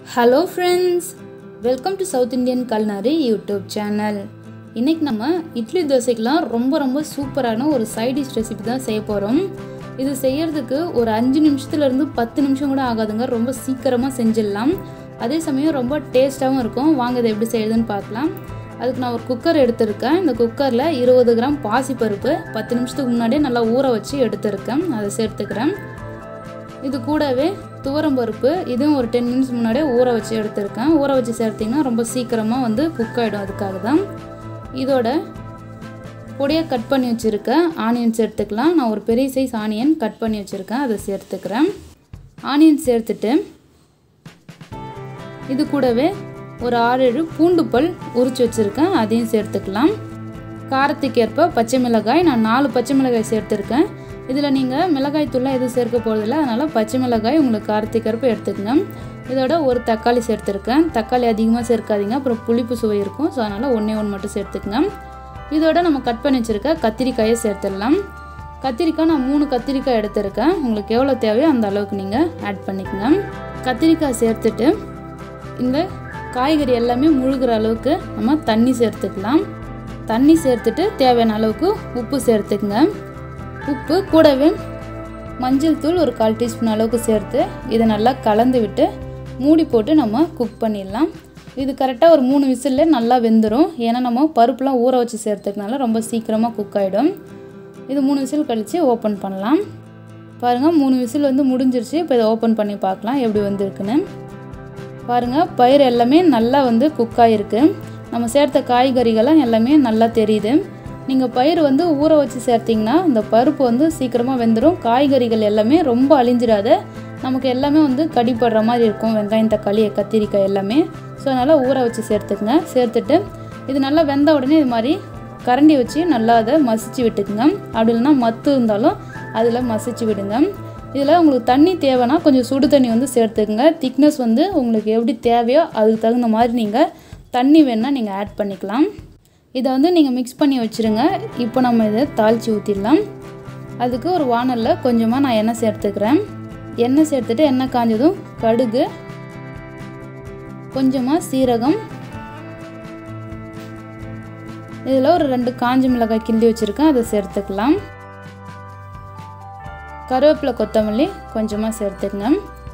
Hello friends, welcome to South Indian Culinary YouTube channel. இன்னைக்கு நம்ம இட்லி தோசைக்குலாம் ரொம்ப சூப்பரான ஒரு சைட் டிஷ் ரெசிபி தான் செய்ய போறோம். இது செய்யிறதுக்கு ஒரு 5 நிமிஷத்துல இருந்து 10 நிமிஷம் கூட ஆகாதுங்க. ரொம்ப சீக்கிரமா செஞ்சிடலாம். அதே சமயம் ரொம்ப டேஸ்டாவும் இருக்கும். வாங்க இத எப்படி செய்யறதுன்னு பார்க்கலாம். அதுக்கு நான் ஒரு குக்கர் எடுத்துர்க்கேன். இந்த குக்கர்ல 20 கிராம் பாசி பருப்பு 10 நிமிஷத்துக்கு முன்னாடியே நல்லா ஊற வச்சு எடுத்துர்க்கேன். அதை சேர்த்துக்கிறேன். இது கூடவே துவரம் பருப்பு இதுவும் ஒரு 10 நிமிஷம் முன்னாடியே ஊற வச்சு எடுத்துர்க்கேன். ஊற வச்சு சேர்த்தீங்கன்னா ரொம்ப சீக்கிரமா வந்து குக் ஆயிடும். அதுக்காக தான். இதோட பொடியா கட் பண்ணி வச்சிருக்க ஆனியன் சேர்த்துக்கலாம். நான் ஒரு பெரிய சைஸ் ஆனியன் கட் பண்ணி வச்சிருக்கேன். அதை சேர்த்துக்கிறேன். ஆனியன் சேர்த்துட்டு இது கூடவே ஒரு 6-7 பூண்டு பல் உரிச்சு வச்சிருக்கேன். அதையும் சேர்த்துக்கலாம். காரத்துக்கு ஏற்ப பச்சை மிளகாய் நான் 4 பச்சை மிளகாய் சேர்த்துருக்கேன். இதில் நீங்கள் மிளகாய் தூள்லாம் எதுவும் சேர்க்க போகிறதில்ல. அதனால் பச்சை மிளகாய் உங்களுக்கு காரத்துக்கு ஏற்ப எடுத்துக்கங்க. இதோட ஒரு தக்காளி சேர்த்துருக்கேன். தக்காளி அதிகமாக சேர்க்காதீங்க, அப்புறம் புளிப்பு சுவை இருக்கும். ஸோ அதனால் ஒன்றே மட்டும் சேர்த்துக்கங்க. இதோட நம்ம கட் பண்ணி வச்சுருக்க கத்திரிக்காயை சேர்த்துடலாம். கத்திரிக்காய் நான் 3 கத்திரிக்காய் எடுத்துருக்கேன். உங்களுக்கு எவ்வளோ தேவையோ அந்த அளவுக்கு நீங்கள் ஆட் பண்ணிக்கோங்க. கத்திரிக்காய் சேர்த்துட்டு இந்த காய்கறி எல்லாமே முழுகிற அளவுக்கு நம்ம தண்ணி சேர்த்துக்கலாம். தண்ணி சேர்த்துட்டு தேவையான அளவுக்கு உப்பு சேர்த்துக்குங்க. உப்பு கூடவே மஞ்சள் தூள் ஒரு 1/4 டீஸ்பூன் அளவுக்கு சேர்த்து இதை நல்லா கலந்து விட்டு மூடி போட்டு நம்ம குக் பண்ணிடலாம். இது கரெக்டாக ஒரு 3 விசில்ல நல்லா வெந்துடும். ஏன்னா நம்ம பருப்புலாம் ஊற வச்சு சேர்த்துக்கனால ரொம்ப சீக்கிரமாக குக் ஆகிடும். இது 3 விசில் கழித்து ஓப்பன் பண்ணலாம். பாருங்கள் 3 விசில் வந்து முடிஞ்சிருச்சு. இப்போ இதை ஓப்பன் பண்ணி பார்க்கலாம் எப்படி வந்திருக்குன்னு. பாருங்கள் பயிர் எல்லாமே நல்லா வந்து குக் ஆகிருக்கு. நம்ம சேர்த்த காய்கறிகள்லாம் எல்லாமே நல்லா தெரியுது. நீங்கள் பயிர் வந்து ஊற வச்சு சேர்த்திங்கன்னா இந்த பருப்பு வந்து சீக்கிரமாக வெந்துடும். காய்கறிகள் எல்லாமே ரொம்ப அழிஞ்சிடாத நமக்கு எல்லாமே வந்து கடிப்படுற மாதிரி இருக்கும். வெங்காயம் தக்காளி கத்திரிக்காய் எல்லாமே. ஸோ அதனால் ஊற வச்சு சேர்த்துக்குங்க. சேர்த்துட்டு இது நல்லா வெந்த உடனே இது மாதிரி கரண்டி வச்சு நல்லா அதை மசிச்சு விட்டுக்குங்க. அப்படி இல்லைன்னா மத்து இருந்தாலும் அதில் மசிச்சு விடுங்க. இதில் உங்களுக்கு தண்ணி தேவைன்னா கொஞ்சம் சுடு தண்ணி வந்து சேர்த்துக்குங்க. திக்னஸ் வந்து உங்களுக்கு எப்படி தேவையோ அதுக்கு தகுந்த மாதிரி நீங்கள் தண்ணி வேணால் நீங்கள் ஆட் பண்ணிக்கலாம். இதை வந்து நீங்கள் மிக்ஸ் பண்ணி வச்சுருங்க. இப்போ நம்ம இதை தாளித்து ஊற்றிடலாம். அதுக்கு ஒரு வானலில் கொஞ்சமாக நான் எண்ணெய் சேர்த்துக்கிறேன். எண்ணெய் சேர்த்துட்டு எண்ணெய் காஞ்சதும் கடுகு, கொஞ்சமாக சீரகம், இதில் ஒரு 2 காஞ்ச மிளகாய் கிள்ளி வச்சுருக்கேன். அதை சேர்த்துக்கலாம். கருவேப்பிலை கொத்தமல்லி கொஞ்சமாக சேர்த்துக்கங்க.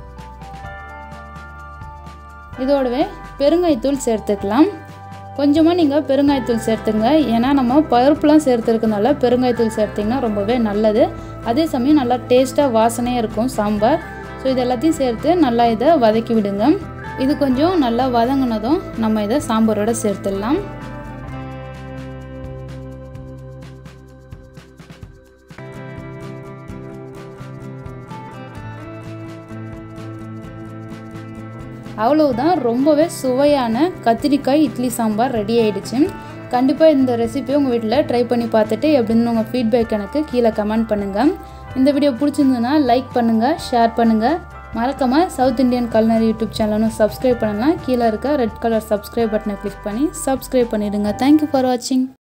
இதோடவே பெருங்காயத்தூள் சேர்த்துக்கலாம். கொஞ்சமாக நீங்கள் பெருங்காயத்தூள் சேர்த்துங்க. ஏன்னா நம்ம பருப்புலாம் சேர்த்துருக்கனால பெருங்காயத்தூள் சேர்த்திங்கன்னா ரொம்பவே நல்லது. அதே சமயம் நல்லா டேஸ்ட்டாக வாசனையாக இருக்கும் சாம்பார். ஸோ இது எல்லாத்தையும் சேர்த்து நல்லா இதை வதக்கி விடுங்க. இது கொஞ்சம் நல்லா வதங்கினதும் நம்ம இதை சாம்பாரோட சேர்த்துடலாம். அவ்வளவுதான், ரொம்பவே சுவையான கத்திரிக்காய் இட்லி சாம்பார் ரெடி ஆயிடுச்சு. கண்டிப்பாக இந்த ரெசிபியை உங்கள் வீட்டில் ட்ரை பண்ணி பார்த்துட்டு எப்படின்னு உங்கள் ஃபீட்பேக் எனக்கு கீழே கமெண்ட் பண்ணுங்கள். இந்த வீடியோ பிடிச்சிருந்ததுன்னா லைக் பண்ணுங்கள், ஷேர் பண்ணுங்கள். மறக்காமல் சவுத் இந்தியன் கல்னரி யூடியூப் சேனலும் சப்ஸ்கிரைப் பண்ணலாம். கீழே இருக்க ரெட் கலர் சப்ஸ்கிரைப் பட்டனை கிளிக் பண்ணி சப்ஸ்கிரைப் பண்ணிடுங்க. தேங்க்யூ ஃபார் வாட்சிங்.